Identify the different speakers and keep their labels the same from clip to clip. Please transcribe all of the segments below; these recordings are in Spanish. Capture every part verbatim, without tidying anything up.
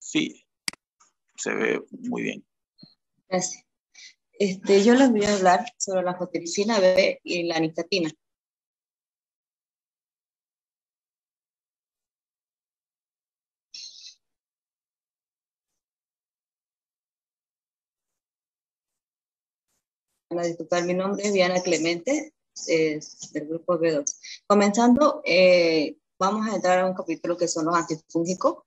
Speaker 1: Sí, se ve muy bien.
Speaker 2: Gracias. Este, yo les voy a hablar sobre la anfotericina B y la anistatina. Para disculpar, mi nombre es Diana Clemente, es del grupo B dos. Comenzando, eh, vamos a entrar a un capítulo que son los antifúngicos.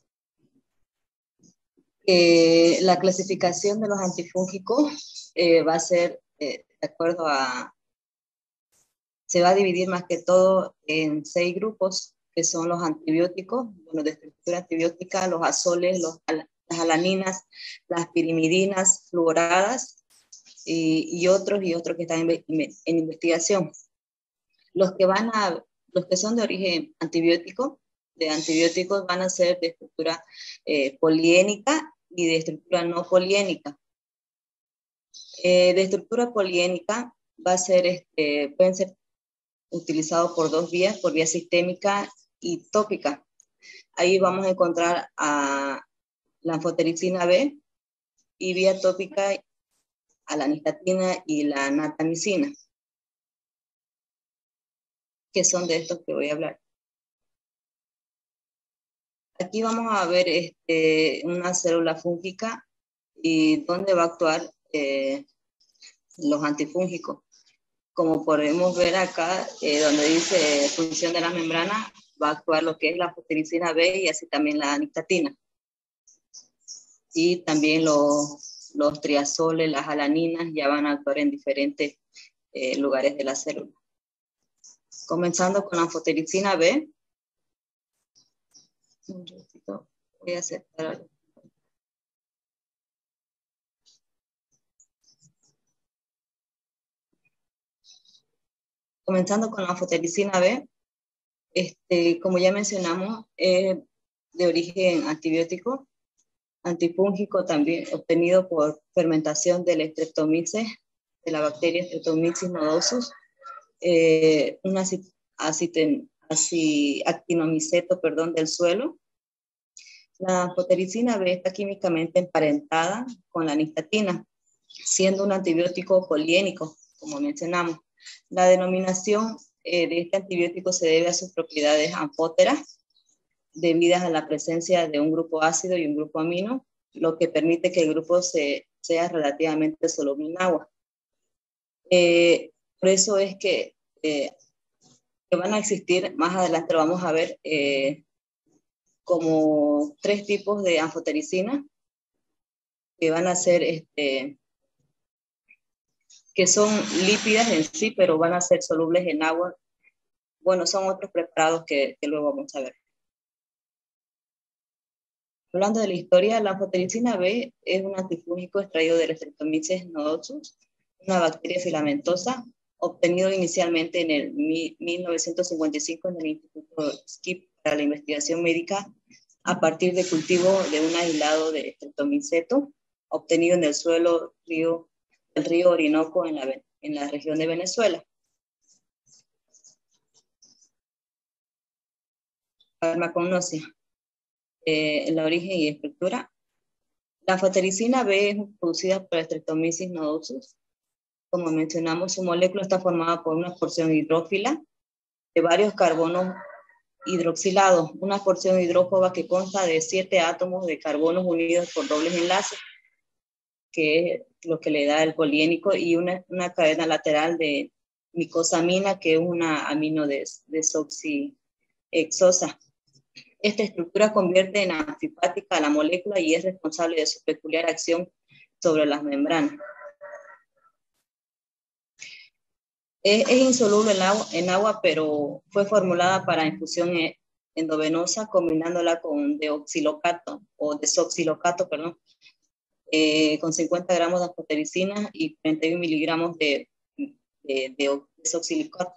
Speaker 2: Eh, la clasificación de los antifúngicos eh, va a ser eh, de acuerdo a, se va a dividir más que todo en seis grupos, que son los antibióticos, bueno, de estructura antibiótica, los azoles, los, las alaninas, las pirimidinas fluoradas y, y otros y otros que están en, en investigación. Los que van a, los que son de origen antibiótico, de antibióticos van a ser de estructura eh, poliénica y de estructura no poliénica. Eh, de estructura poliénica va a ser, este, pueden ser utilizados por dos vías, por vía sistémica y tópica. Ahí vamos a encontrar a la anfotericina B y vía tópica a la anistatina y la natamicina, que son de estos que voy a hablar. Aquí vamos a ver este, una célula fúngica y dónde va a actuar eh, los antifúngicos. Como podemos ver acá, eh, donde dice función de la membrana, va a actuar lo que es la anfotericina B y así también la anistatina. Y también los, los triazoles, las alaninas ya van a actuar en diferentes eh, lugares de la célula. Comenzando con la anfotericina B. Un ratito, voy a aceptar algo. Comenzando con la anfotericina B, este, como ya mencionamos, es de origen antibiótico, antifúngico también, obtenido por fermentación del Streptomyces, de la bacteria Streptomyces nodosus, eh, un actinomiceto, perdón, del suelo. La anfotericina B está químicamente emparentada con la anistatina, siendo un antibiótico poliénico, como mencionamos. La denominación eh, de este antibiótico se debe a sus propiedades anfóteras, debidas a la presencia de un grupo ácido y un grupo amino, lo que permite que el grupo se, sea relativamente soluble en agua. Eh, por eso es que, eh, que van a existir, más adelante lo vamos a ver, eh, como tres tipos de anfotericina, que van a ser este, que son lípidas en sí, pero van a ser solubles en agua. Bueno, son otros preparados que, que luego vamos a ver. Hablando de la historia, la anfotericina B es un antifúngico extraído del Streptomyces nodosus, una bacteria filamentosa, obtenido inicialmente en el mil novecientos cincuenta y cinco en el Instituto Skip para la investigación médica a partir de cultivo de un aislado de Streptomiceto, obtenido en el suelo río, del río Orinoco en la, en la región de Venezuela. Farmacognosia. Eh, el origen y estructura. La anfotericina B es producida por Streptomyces nodosus. Como mencionamos, su molécula está formada por una porción hidrófila de varios carbonos hidroxilados, una porción hidrófoba que consta de siete átomos de carbonos unidos por dobles enlaces, que es lo que le da el poliénico, y una, una cadena lateral de micosamina, que es una amino desoxihexosa. Esta estructura convierte en anfipática a la molécula y es responsable de su peculiar acción sobre las membranas. Es, es insoluble en agua, en agua, pero fue formulada para infusión endovenosa combinándola con deoxilocato o desoxilocato, perdón, eh, con cincuenta gramos de anfotericina y cuarenta y un miligramos de, de, de desoxilocato,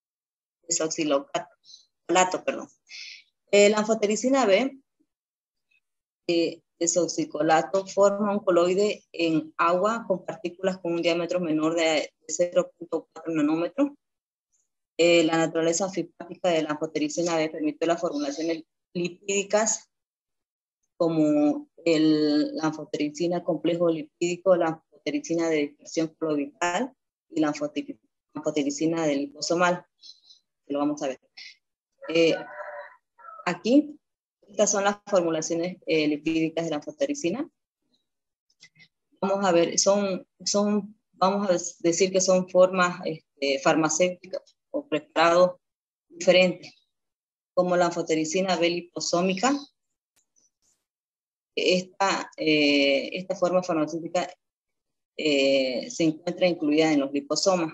Speaker 2: desoxilocato, perdón. Eh, la anfotericina B, eh, desoxicolato, forma un coloide en agua con partículas con un diámetro menor de cero punto cuatro nanómetros. Eh, la naturaleza anfipática de la anfotericina B permitió las formulaciones lipídicas como el, la anfotericina complejo lipídico, la anfotericina de dispersión clovital y la anfotericina del liposomal. Lo vamos a ver. Eh, aquí, estas son las formulaciones eh, lipídicas de la anfotericina. Vamos a ver, son, son, vamos a decir que son formas este, farmacéuticas o preparados diferentes, como la anfotericina B liposómica. Esta, eh, esta forma farmacéutica eh, se encuentra incluida en los liposomas.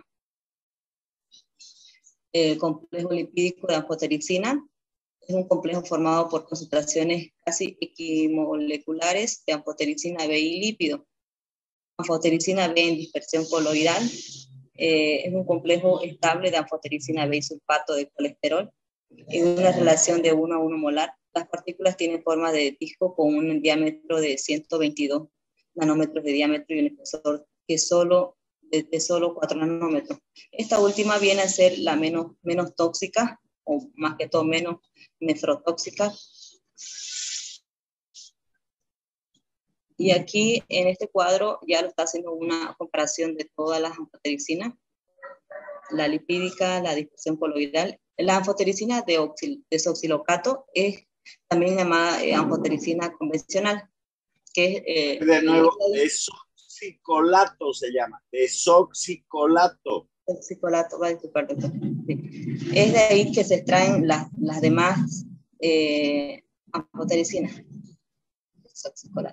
Speaker 2: El complejo lipídico de anfotericina es un complejo formado por concentraciones casi equimoleculares de anfotericina B y lípido. Anfotericina B en dispersión coloidal eh, es un complejo estable de anfotericina B y sulfato de colesterol en una relación de uno a uno molar. Las partículas tienen forma de disco con un diámetro de ciento veintidós nanómetros de diámetro y un espesor que solo, de, de solo cuatro nanómetros. Esta última viene a ser la menos, menos tóxica, o más que todo menos nefrotóxica. Y aquí en este cuadro ya lo está haciendo una comparación de todas las anfotericinas, la lipídica, la dispersión coloidal. La anfotericina de desoxilocato es también llamada eh, anfotericina convencional, que es... Eh,
Speaker 3: de nuevo, desoxicolato se llama, desoxicolato.
Speaker 2: Desoxicolato, va a disculpar, doctor. Sí. Es de ahí que se extraen las, las demás eh, anfotericinas. Desoxicolato.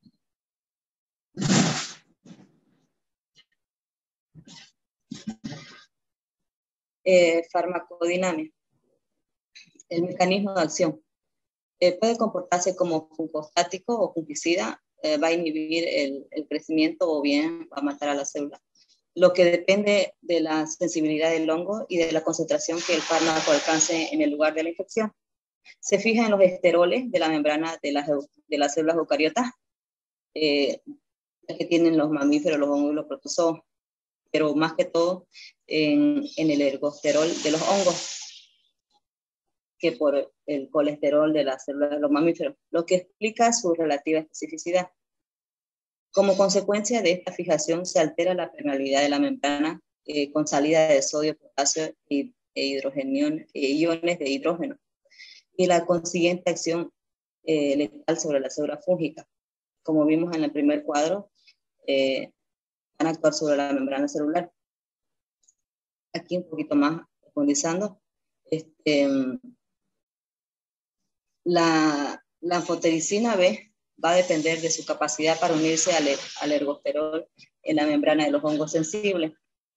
Speaker 2: Eh, farmacodinámica. El mecanismo de acción. Eh, puede comportarse como fungostático o fungicida, eh, va a inhibir el, el crecimiento o bien va a matar a la célula, lo que depende de la sensibilidad del hongo y de la concentración que el fármaco alcance en el lugar de la infección. Se fija en los esteroles de la membrana de las, de las células eucariotas, eh, que tienen los mamíferos, los hongos y los protozoos, pero más que todo en, en el ergosterol de los hongos que por el colesterol de las células de los mamíferos, lo que explica su relativa especificidad. Como consecuencia de esta fijación se altera la permeabilidad de la membrana eh, con salida de sodio, potasio y, e, hidrogenio, e iones de hidrógeno y la consiguiente acción eh, letal sobre la célula fúngica. Como vimos en el primer cuadro, eh, van a actuar sobre la membrana celular. Aquí un poquito más profundizando. Este, la, la anfotericina B va a depender de su capacidad para unirse al, al ergosterol en la membrana de los hongos sensibles.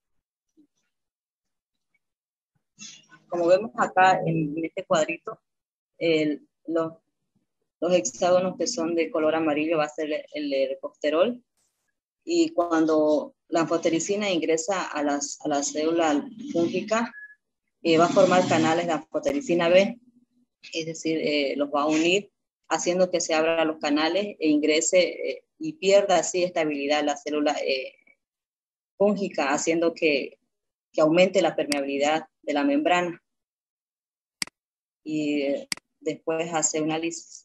Speaker 2: Como vemos acá en, en este cuadrito, el, los, los hexágonos que son de color amarillo va a ser el, el ergosterol, y cuando la anfotericina ingresa a, las, a la célula fúngica, eh, va a formar canales de anfotericina B, es decir, eh, los va a unir, haciendo que se abran los canales e ingrese eh, y pierda así estabilidad la célula eh, fúngica, haciendo que, que aumente la permeabilidad de la membrana. Y eh, después hace una lisis.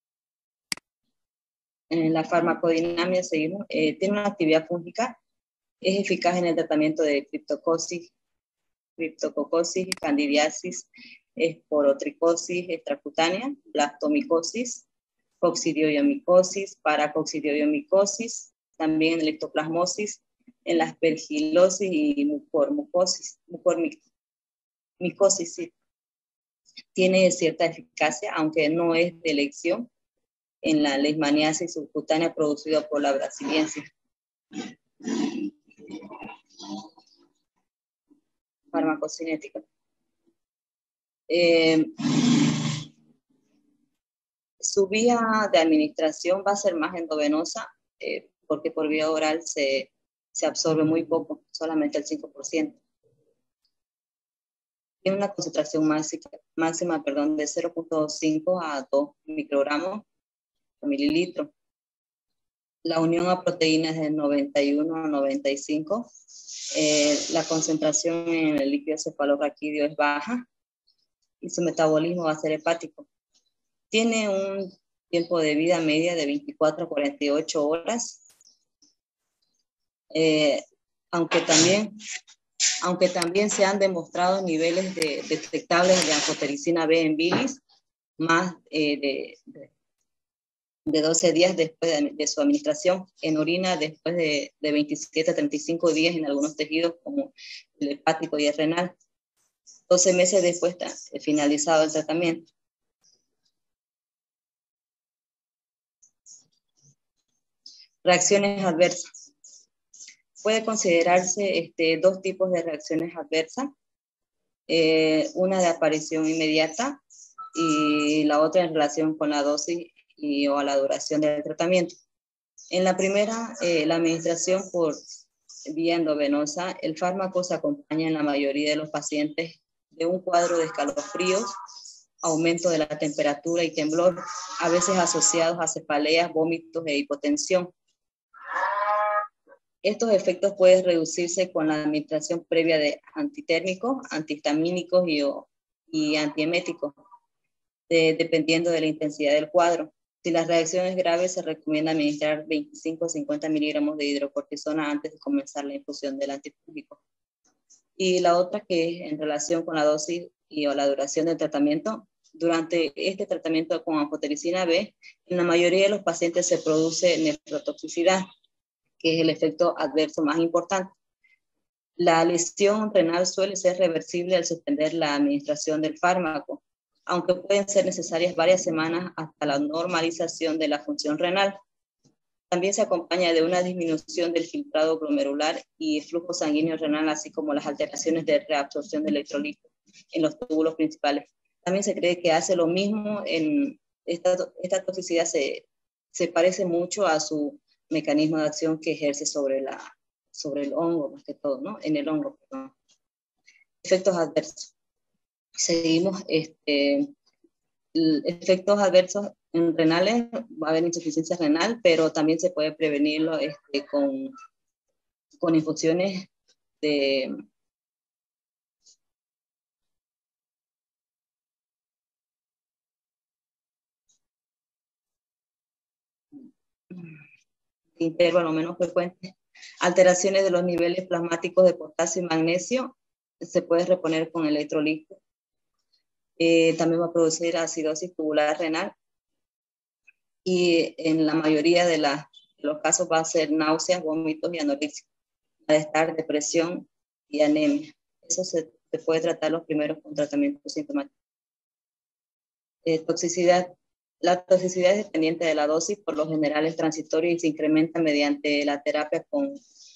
Speaker 2: En la farmacodinámica seguimos, eh, tiene una actividad fúngica, es eficaz en el tratamiento de criptococcus, criptococosis, candidiasis, esporotricosis extracutánea, blastomicosis, coccidioidomicosis, paracoccidioidomicosis, también en leptoplasmosis, en la aspergilosis y mucormucosis, mucormicosis, sí. Tiene cierta eficacia, aunque no es de elección, en la leishmaniasis subcutánea producida por la brasiliensis. Farmacocinética. Eh, su vía de administración va a ser más endovenosa, eh, porque por vía oral se, se absorbe muy poco, solamente el cinco por ciento. Tiene una concentración máxima, máxima perdón, de cero punto cinco a dos microgramos por mililitro. La unión a proteínas es de noventa y uno a noventa y cinco. Eh, la concentración en el líquido cefalorraquídeo es baja y su metabolismo va a ser hepático. Tiene un tiempo de vida media de veinticuatro a cuarenta y ocho horas, eh, aunque, también, aunque también se han demostrado niveles de, detectables de anfotericina B en bilis, más eh, de, de, de doce días después de, de su administración, en orina después de, de veintisiete a treinta y cinco días en algunos tejidos como el hepático y el renal, doce meses después de finalizado el tratamiento. Reacciones adversas. Puede considerarse este, dos tipos de reacciones adversas, eh, una de aparición inmediata y la otra en relación con la dosis y o a la duración del tratamiento. En la primera, eh, la administración por vía endovenosa, el fármaco se acompaña en la mayoría de los pacientes de un cuadro de escalofríos, aumento de la temperatura y temblor, a veces asociados a cefaleas, vómitos e hipotensión. Estos efectos pueden reducirse con la administración previa de antitérmicos, antihistamínicos y, y antieméticos, de, dependiendo de la intensidad del cuadro. Si la reacción es grave, se recomienda administrar veinticinco a cincuenta miligramos de hidrocortisona antes de comenzar la infusión del antifúngico. Y la otra, que es en relación con la dosis y o la duración del tratamiento. Durante este tratamiento con anfotericina B, en la mayoría de los pacientes se produce nefrotoxicidad, que es el efecto adverso más importante. La lesión renal suele ser reversible al suspender la administración del fármaco, aunque pueden ser necesarias varias semanas hasta la normalización de la función renal. También se acompaña de una disminución del filtrado glomerular y flujo sanguíneo renal, así como las alteraciones de reabsorción de electrolitos en los túbulos principales. También se cree que hace lo mismo, en esta, esta toxicidad se, se parece mucho a su mecanismo de acción que ejerce sobre, la, sobre el hongo, más que todo, ¿no? En el hongo, perdón. Efectos adversos. Seguimos, este, efectos adversos en renales, va a haber insuficiencia renal, pero también se puede prevenirlo este, con, con infusiones de, de intervalo menos frecuente. Alteraciones de los niveles plasmáticos de potasio y magnesio, se puede reponer con electrolito. Eh, también va a producir acidosis tubular renal y en la mayoría de, la, de los casos va a ser náuseas, vómitos y anorexia, malestar, depresión y anemia. Eso se, se puede tratar los primeros con tratamientos sintomáticos. Eh, toxicidad. La toxicidad es dependiente de la dosis, por lo general es transitoria y se incrementa mediante la terapia con,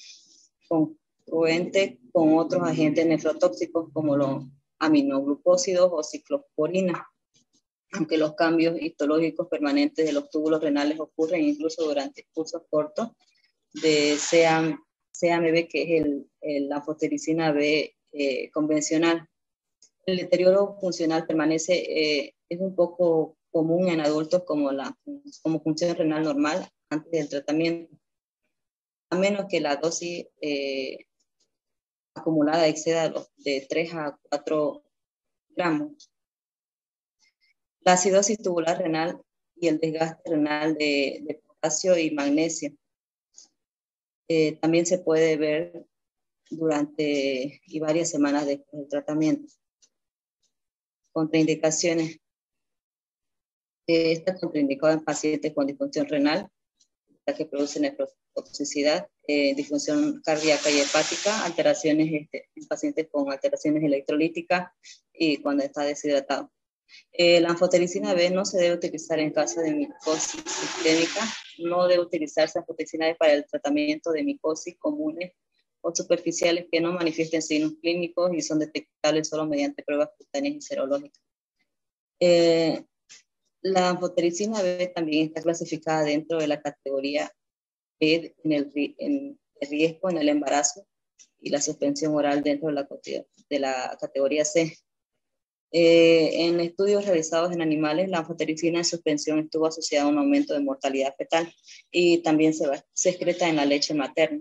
Speaker 2: congruente con otros agentes nefrotóxicos como los aminoglucósidos o ciclosporina, aunque los cambios histológicos permanentes de los túbulos renales ocurren incluso durante cursos cortos de C A M B, que es el, el anfotericina B eh, convencional. El deterioro funcional permanece, eh, es un poco común en adultos como, la, como función renal normal antes del tratamiento, a menos que la dosis eh, acumulada exceda los de tres a cuatro gramos. La acidosis tubular renal y el desgaste renal de, de potasio y magnesio eh, también se puede ver durante y varias semanas después del tratamiento. Contraindicaciones. Eh, está contraindicado en pacientes con disfunción renal, la que produce nefrotoxicidad, eh, disfunción cardíaca y hepática, alteraciones este, en pacientes con alteraciones electrolíticas y cuando está deshidratado. Eh, la anfotericina B no se debe utilizar en caso de micosis sistémica, no debe utilizarse anfotericina B para el tratamiento de micosis comunes o superficiales que no manifiesten signos clínicos y son detectables solo mediante pruebas cutáneas y serológicas. Eh, la anfotericina B también está clasificada dentro de la categoría B en el, en el riesgo en el embarazo y la suspensión oral dentro de la, de la categoría C. Eh, en estudios realizados en animales, la anfotericina en suspensión estuvo asociada a un aumento de mortalidad fetal y también se, va, se excreta en la leche materna.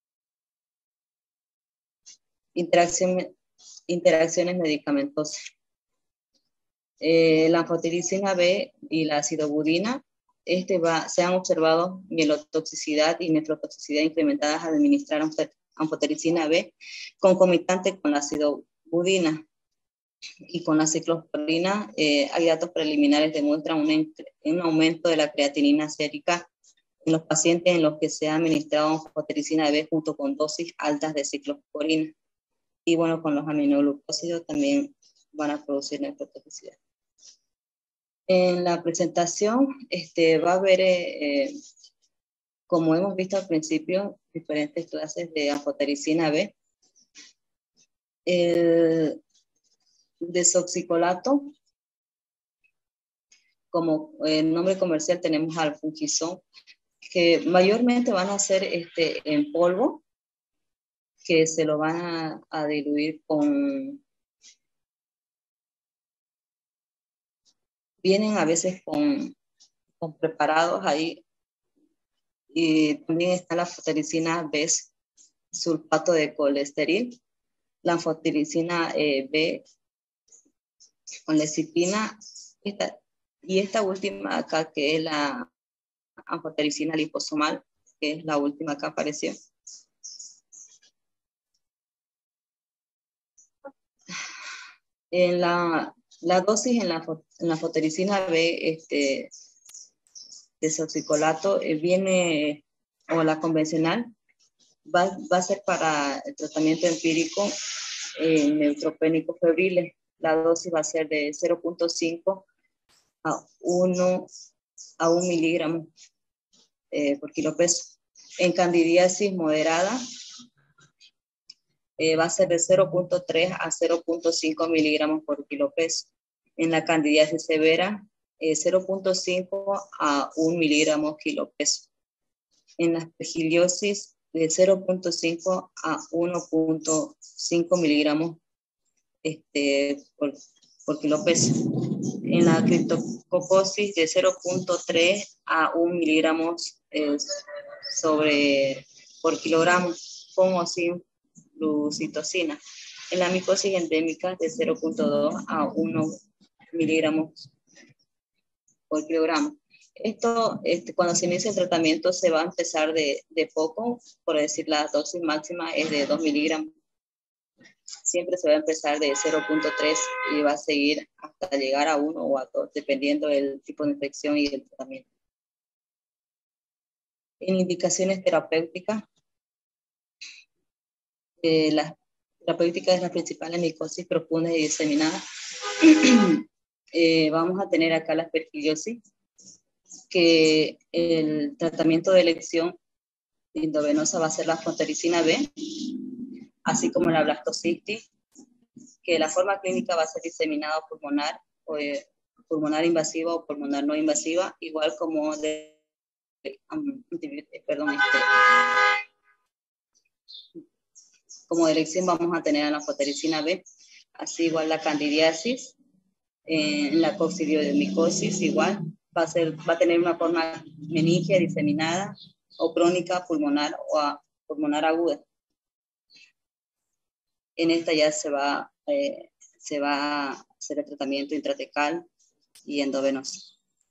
Speaker 2: Interacción, interacciones medicamentosas. Eh, la anfotericina B y la acidobudina este va, se han observado mielotoxicidad y nefrotoxicidad incrementadas al administrar anfotericina B concomitante con la acidobudina. Y con la ciclosporina eh, hay datos preliminares que demuestran un, un aumento de la creatinina sérica en los pacientes en los que se ha administrado anfotericina B junto con dosis altas de ciclosporina. Y bueno, con los aminoglucósidos también van a producir nefrotoxicidad. En la presentación este, va a haber, eh, como hemos visto al principio, diferentes clases de anfotericina B. El desoxicolato, como el nombre comercial tenemos al Fungizon, que mayormente van a ser este, en polvo, que se lo van a, a diluir con, vienen a veces con, con preparados ahí, y también está la anfotericina B, sulfato de colesterol, la anfotericina eh, B con lecipina, esta, y esta última acá que es la anfotericina liposomal, que es la última que apareció. En la, la dosis en la, en la anfotericina B este, desoxicolato eh, viene, o la convencional, va, va a ser para el tratamiento empírico eh, neutropénico febriles. La dosis va a ser de cero punto cinco a uno a un miligramo eh, por kilo peso. En candidiasis moderada eh, va a ser de cero punto tres a cero punto cinco miligramos por kilo peso. En la candidiasis severa, eh, cero punto cinco a un miligramo kilo peso. En la aspergillosis, de cero punto cinco a uno punto cinco miligramos este, por, por kilo peso. En la criptococosis, de cero punto tres a un miligramos eh, sobre, por kilogramo, con o sin flucitocina. En la micosis endémica, de cero punto dos a uno miligramos por kilogramo. Esto, este, cuando se inicia el tratamiento, se va a empezar de, de poco, por decir, la dosis máxima es de dos miligramos. Siempre se va a empezar de cero punto tres y va a seguir hasta llegar a uno o a dos, dependiendo del tipo de infección y del tratamiento. En indicaciones terapéuticas, eh, las terapéuticas es la principal en micosis profunda y diseminada. eh, vamos a tener acá la aspergillosis, que el tratamiento de elección endovenosa va a ser la anfotericina B, así como la blastocitis, que la forma clínica va a ser diseminada pulmonar, o eh, pulmonar invasiva o pulmonar no invasiva, igual como de, um, perdón, este, como de elección vamos a tener a la anfotericina B, así igual la candidiasis, eh, la coccidiomicosis igual, va a, ser, va a tener una forma meningia diseminada o crónica pulmonar o a, pulmonar aguda. En esta ya se va, eh, se va a hacer el tratamiento intratecal y endovenoso.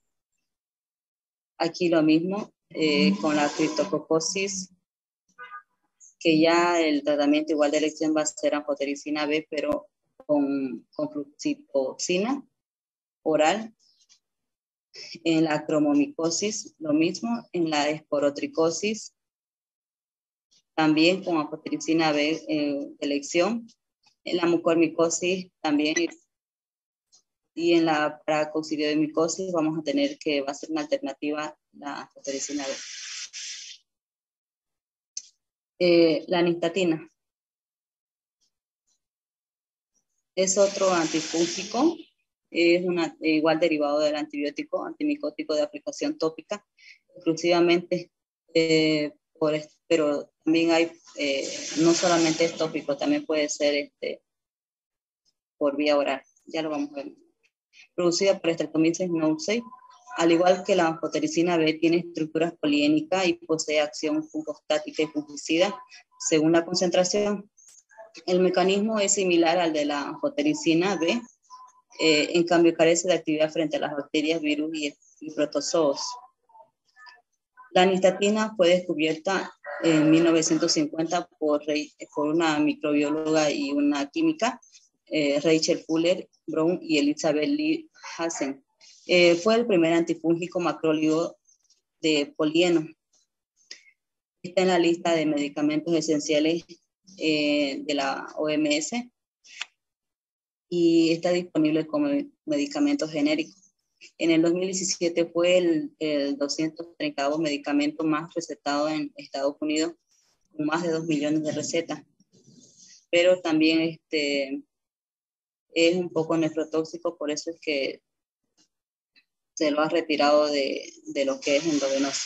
Speaker 2: Aquí lo mismo eh, con la criptococosis, que ya el tratamiento igual de elección va a ser anfotericina B, pero con, con flucitoxina oral. En la cromomicosis, lo mismo. En la esporotricosis, también con anfotericina B eh, de elección. En la mucormicosis también. Y en la paracoccidiomicosis vamos a tener que va a ser una alternativa la anfotericina B. Eh, la nistatina es otro antifúngico, es una, igual derivado del antibiótico, antimicótico de aplicación tópica, exclusivamente, eh, por, pero también hay, eh, no solamente es tópico, también puede ser este, por vía oral, ya lo vamos a ver. Producida por Streptomyces nousei, al igual que la anfotericina B, tiene estructuras poliénicas y posee acción fungostática y fungicida según la concentración. El mecanismo es similar al de la anfotericina B, eh, en cambio carece de actividad frente a las bacterias, virus y, y protozoos. La nistatina fue descubierta en mil novecientos cincuenta por, por una microbióloga y una química, eh, Rachel Fuller Brown y Elizabeth Lee Hansen. Eh, fue el primer antifúngico macrólido de polieno. Está en la lista de medicamentos esenciales eh, de la O M S y está disponible como medicamento genérico. En el dos mil diecisiete fue el, el doscientos treinta medicamento más recetado en Estados Unidos, con más de dos millones de recetas. Pero también este, es un poco nefrotóxico, por eso es que se lo ha retirado de, de lo que es endovenoso.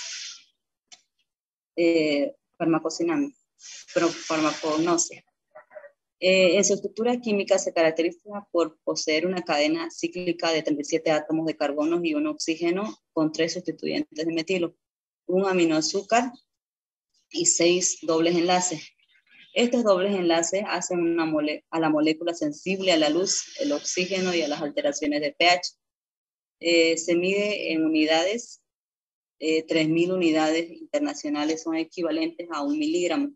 Speaker 2: Eh, farmacognosia. farmacognosia. Eh, en su estructura química se caracteriza por poseer una cadena cíclica de treinta y siete átomos de carbono y un oxígeno con tres sustituyentes de metilo, un aminoazúcar y seis dobles enlaces. Estos dobles enlaces hacen una mole a la molécula sensible a la luz, el oxígeno y a las alteraciones de pH. Eh, se mide en unidades, eh, tres mil unidades internacionales son equivalentes a un miligramo.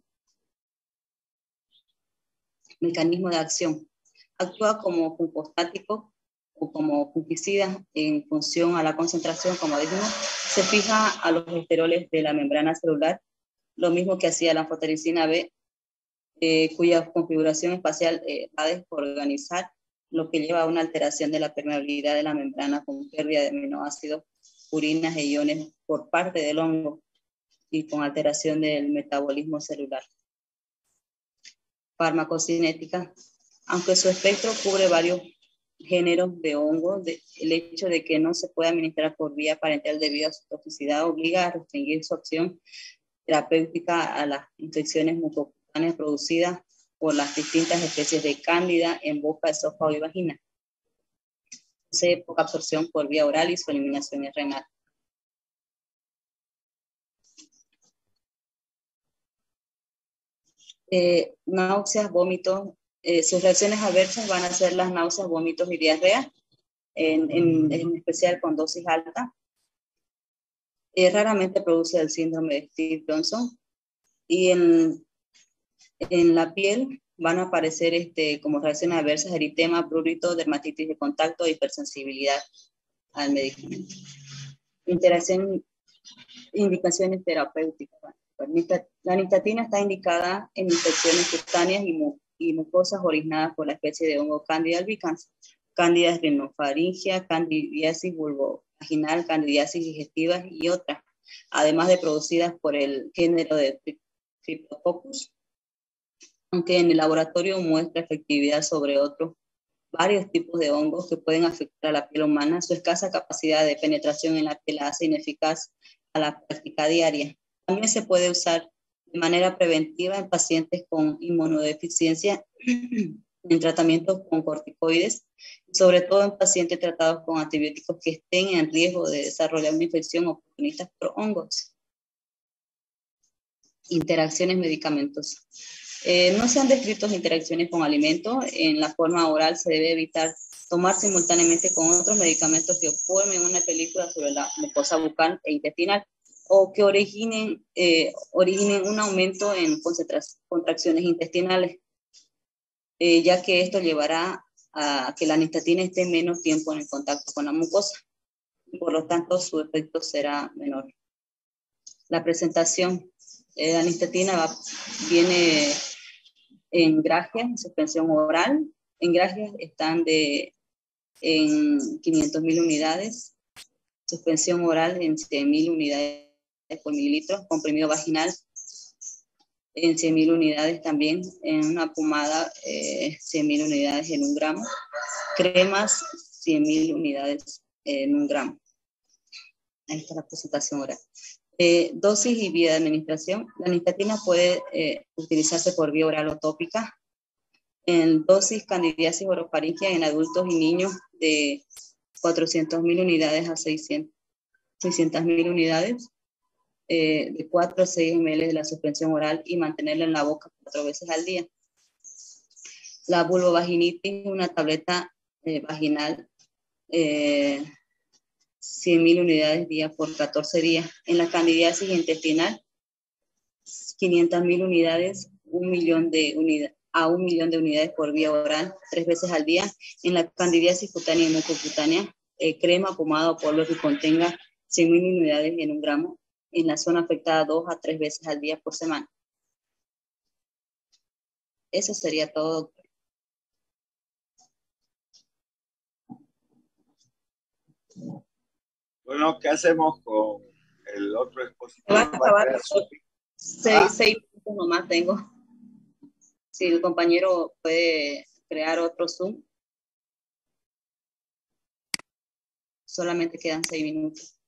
Speaker 2: Mecanismo de acción. Actúa como fungostático o como fungicida en función a la concentración, como dijimos. Se fija a los esteroles de la membrana celular, lo mismo que hacía la anfotericina B, eh, cuya configuración espacial eh, va a desorganizar, lo que lleva a una alteración de la permeabilidad de la membrana con pérdida de aminoácidos, purinas e iones por parte del hongo y con alteración del metabolismo celular. Farmacocinética. Aunque su espectro cubre varios géneros de hongos, de, el hecho de que no se pueda administrar por vía parenteral debido a su toxicidad obliga a restringir su acción terapéutica a las infecciones mucocutáneas producidas por las distintas especies de cándida en boca, esófago y vagina. Posee poca absorción por vía oral y su eliminación es renal. Eh, náuseas, vómitos, eh, sus reacciones adversas van a ser las náuseas, vómitos y diarrea, en, en, en especial con dosis alta. Eh, raramente produce el síndrome de Stevens-Johnson y en, en la piel van a aparecer este, como reacciones adversas eritema, prurito, dermatitis de contacto e hipersensibilidad al medicamento. Interacción, indicaciones terapéuticas. La nistatina está indicada en infecciones cutáneas y, mu y mucosas originadas por la especie de hongo Candida albicans, Candida rinofaringia, candidiasis vulvovaginal, candidiasis digestiva y otras, además de producidas por el género de Cryptococcus, aunque en el laboratorio muestra efectividad sobre otros varios tipos de hongos que pueden afectar a la piel humana. Su escasa capacidad de penetración en la piel hace ineficaz a la práctica diaria. También se puede usar de manera preventiva en pacientes con inmunodeficiencia, en tratamientos con corticoides, sobre todo en pacientes tratados con antibióticos que estén en riesgo de desarrollar una infección oportunista por hongos. Interacciones medicamentosas. Eh, no se han descrito interacciones con alimentos. En la forma oral se debe evitar tomar simultáneamente con otros medicamentos que formen una película sobre la mucosa bucal e intestinal o que originen, eh, originen un aumento en contracciones intestinales, eh, ya que esto llevará a que la nistatina esté menos tiempo en el contacto con la mucosa y por lo tanto su efecto será menor. La presentación. Eh, la nistatina va, viene en grajeas, en suspensión oral. En grajeas están de en quinientas mil unidades, suspensión oral en cien mil unidades por mililitro, comprimido vaginal en cien mil unidades también, en una pomada eh, cien mil unidades en un gramo, cremas cien mil unidades en un gramo. Ahí está la presentación oral. Eh, dosis y vía de administración. La nistatina puede eh, utilizarse por vía oral o tópica. En dosis candidiasis orofaringia en adultos y niños de cuatrocientas mil unidades a seiscientas mil unidades, eh, de cuatro a seis mililitros de la suspensión oral y mantenerla en la boca cuatro veces al día. La vulvovaginitis, una tableta eh, vaginal, eh, cien mil unidades día por catorce días. En la candidiasis intestinal, quinientas mil unidades, un millón de unidades, a un millón de unidades por vía oral, tres veces al día. En la candidiasis cutánea y mucocutánea, eh, crema, pomada o polvo que contenga cien mil unidades en un gramo. En la zona afectada, dos a tres veces al día por semana. Eso sería todo.
Speaker 3: Bueno, ¿qué hacemos con el otro expositor?
Speaker 2: Va a acabar. Seis, ah. seis minutos nomás tengo. Si el compañero puede crear otro Zoom. Solamente quedan seis minutos.